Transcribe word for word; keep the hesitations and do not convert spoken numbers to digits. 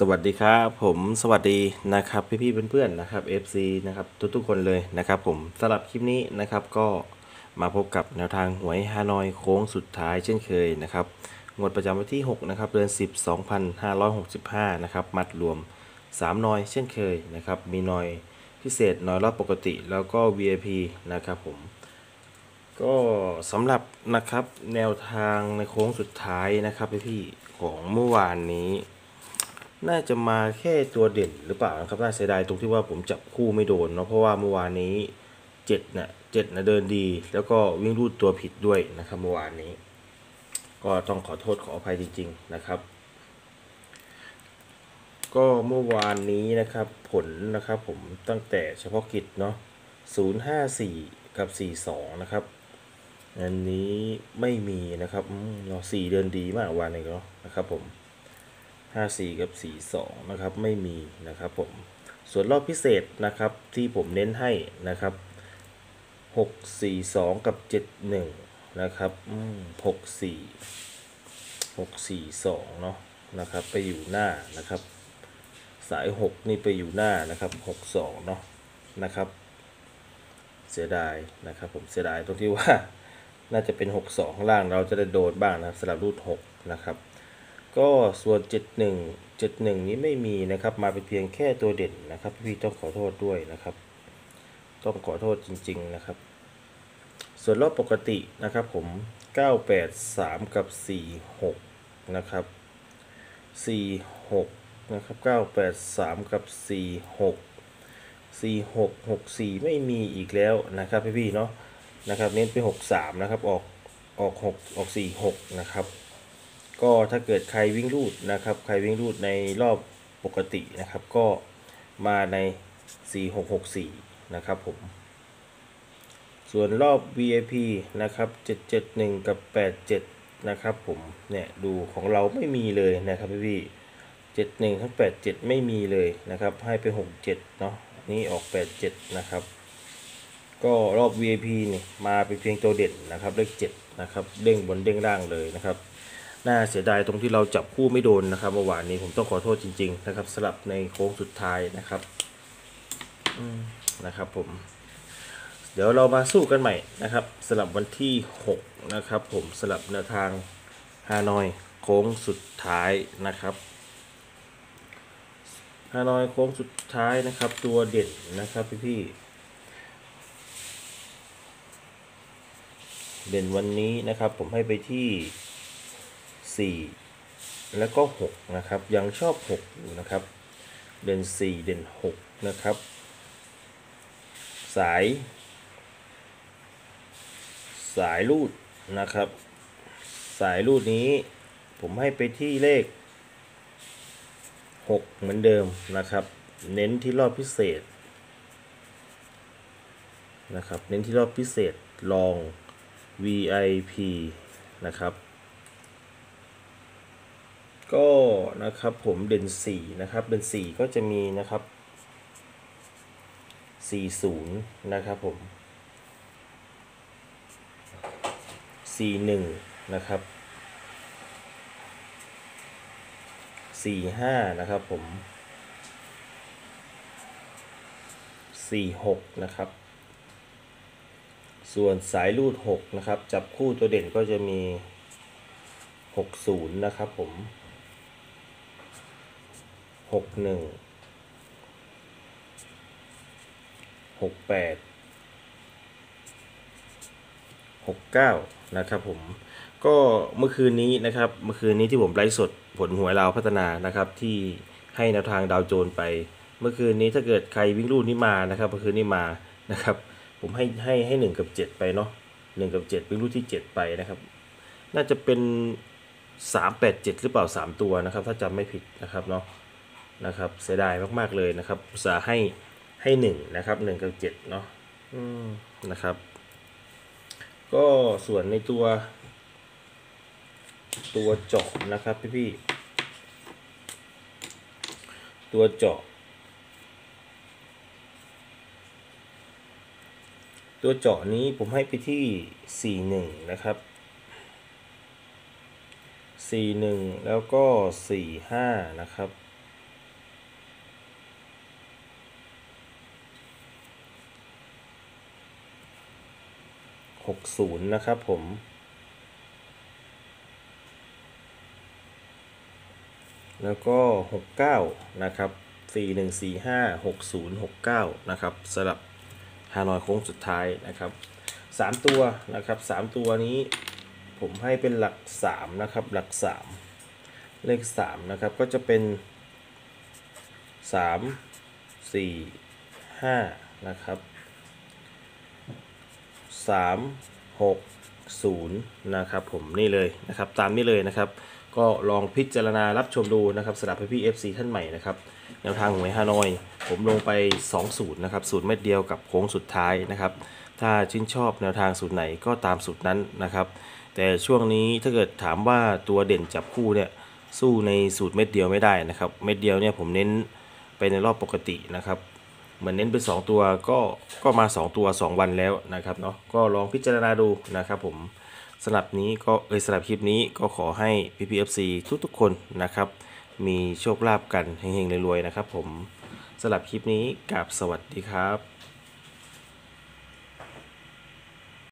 สวัสดีครับผมสวัสดีนะครับพี่ๆเพื่อนๆนะครับ เอฟ ซี นะครับทุกๆคนเลยนะครับผมสำหรับคลิปนี้นะครับก็มาพบกับแนวทางหวยฮานอยโค้งสุดท้ายเช่นเคยนะครับงวดประจำวันที่หกนะครับเดือนสิบ สองพันห้าร้อยหกสิบห้านะครับมัดรวมสามนอยเช่นเคยนะครับมีนอยพิเศษนอยรอบปกติแล้วก็ วี ไอ พี นะครับผมก็สำหรับนะครับแนวทางในโค้งสุดท้ายนะครับพี่ๆของเมื่อวานนี้ น่าจะมาแค่ตัวเด่นหรือเปล่านะครับน่าเสียดายตรงที่ว่าผมจับคู่ไม่โดนเนาะเพราะว่าเมื่อวานนี้เจ็ดเนี่ยเจ็ดนะเดินดีแล้วก็วิ่งรูดตัวผิดด้วยนะครับเมื่อวานนี้ก็ต้องขอโทษขออภัยจริงๆนะครับก็เมื่อวานนี้นะครับผลนะครับผมตั้งแต่เฉพาะกิจเนาะศูนย์ห้าสี่กับสี่สองนะครับอันนี้ไม่มีนะครับเราสี่เดินดีมากวันนี้เนาะนะครับผม ห้าสี่กับสี่สองนะครับไม่มีนะครับผมส่วนรอบพิเศษนะครับที่ผมเน้นให้นะครับหกสี่สองกับเจ็ดหนึ่งนะครับหกสี่หกสี่สองเนาะนะครับไปอยู่หน้านะครับสายหกนี่ไปอยู่หน้านะครับหกสองเนาะนะครับเสียดายนะครับผมเสียดายตรงที่ว่าน่าจะเป็นหกสองข้างล่างเราจะได้โดนบ้างนะครับสลับรูดหกนะครับ ก็ส่วนเจ็ดหนึ่ง เจ็ดหนึ่งนี้ไม่มีนะครับมาเป็นเพียงแค่ตัวเด่นนะครับพี่ต้องขอโทษด้วยนะครับต้องขอโทษจริงๆนะครับส่วนรอบปกตินะครับผมเก้า แปด สามกับสี่หกนะครับสี่หกนะครับเก้า แปด สามกับสี่หกสี่หก หกสี่ไม่มีอีกแล้วนะครับพี่ๆเนาะนะครับเน้นไปหกสามนะครับออกออกหกออกสี่หกนะครับ ก็ถ้าเกิดใครวิ่งรูดนะครับใครวิ่งรูดในรอบปกตินะครับก็มาในสี่หก หกสี่นะครับผมส่วนรอบ วี ไอ พี นะครับเจ็ดเจ็ดหนึ่งกับแปดเจ็ดนะครับผมเนี่ยดูของเราไม่มีเลยนะครับพี่เจ็ดหนึ่งทั้งแปดเจ็ดไม่มีเลยนะครับให้ไปหกเจ็ดเนาะนี่ออกแปดเจ็ดนะครับก็รอบ วี ไอ พี นี่มาเป็นเพียงตัวเด่นนะครับเลขเจ็ดนะครับเด้งบนเด้งล่างเลยนะครับ น่าเสียดายตรงที่เราจับคู่ไม่โดนนะครับเมื่อวานนี้ผมต้องขอโทษจริงๆนะครับสลับในโค้งสุดท้ายนะครับนะครับผมเดี๋ยวเรามาสู้กันใหม่นะครับสลับวันที่หกนะครับผมสลับแนวทางฮานอยโค้งสุดท้ายนะครับฮานอยโค้งสุดท้ายนะครับตัวเด่นนะครับพี่ๆเด่นวันนี้นะครับผมให้ไปที่สี่แล้วก็หกนะครับยังชอบหกอยู่นะครับเด่นสี่เด่นหกนะครับสายสายรูดนะครับสายรูดนี้ผมให้ไปที่เลขหกเหมือนเดิมนะครับเน้นที่รอบพิเศษนะครับเน้นที่รอบพิเศษลอง วี ไอ พี นะครับก็นะครับผมเด่นสี่นะครับเด่นสี่ก็จะมีนะครับสี่สิบนะครับผมสี่สิบเอ็ดนะครับสี่สิบห้านะครับผมสี่สิบหกนะครับส่วนสายรูดหกนะครับจับคู่ตัวเด่นก็จะมีหกสิบนะครับผมหกสิบเอ็ด หกสิบแปด หกสิบเก้านะครับผมก็เมื่อคืนนี้นะครับเมื่อคืนนี้ที่ผมไลฟ์สดผลหวยลาวพัฒนานะครับที่ให้แนวทางดาวโจนไปเมื่อคืนนี้ถ้าเกิดใครวิ่งรูดนี้มานะครับเมื่อคืนนี้มานะครับผมให้ให้ให้หนึ่งกับเจ็ดไปเนาะหนึ่งกับเจ็ดวิ่งรูดที่เจ็ดไปนะครับน่าจะเป็นสามแปดเจ็ดหรือเปล่าสามตัวนะครับถ้าจำไม่ผิดนะครับเนาะนะครับเสียดายมากๆเลยนะครับอุตส่าห์ให้ให้หนึ่งนะครับหนึ่งกับเจ็ดเนาะนะครับก็ส่วนในตัวตัวเจาะนะครับพี่ๆตัวเจาะตัวเจาะนี้ผมให้ไปที่สี่สิบเอ็ดนะครับสี่สิบเอ็ดแล้วก็สี่สิบห้านะครับกสิบนะครับผมแล้วก็หกเก้านะครับสี่หนึ่งสี่ห้าหกศูนย์หกเก้านะครับสำหรับฮานอยโค้งสุดท้ายนะครับสามตัวนะครับสามตัวนี้ผมให้เป็นหลักสามนะครับหลักสามเลขสามนะครับก็จะเป็นสาม สี่ ห้านะครับสาม หก ศูนย์นะครับผมนี่เลยนะครับตามนี้เลยนะครับก็ลองพิจารณารับชมดูนะครับสำหรับพี่ เอฟ ซี ท่านใหม่นะครับแนวทางหวยฮานอยผมลงไปสองสูตรนะครับสูตรเม็ดเดียวกับโค้งสุดท้ายนะครับถ้าชื่นชอบแนวทางสูตรไหนก็ตามสูตรนั้นนะครับแต่ช่วงนี้ถ้าเกิดถามว่าตัวเด่นจับคู่เนี่ยสู้ในสูตรเม็ดเดียวไม่ได้นะครับเม็ดเดียวเนี่ยผมเน้นไปในรอบปกตินะครับเหมือนเน้นเป็นสองตัวก็ก็มาสองตัวสองวันแล้วนะครับเนาะก็ลองพิจารณาดูนะครับผมสำหรับนี้ก็เออสำหรับคลิปนี้ก็ขอให้ พี พี เอฟ ซี ทุกๆคนนะครับมีโชคลาภกันเฮงๆรวยๆนะครับผมสำหรับคลิปนี้กราบสวัสดีครับ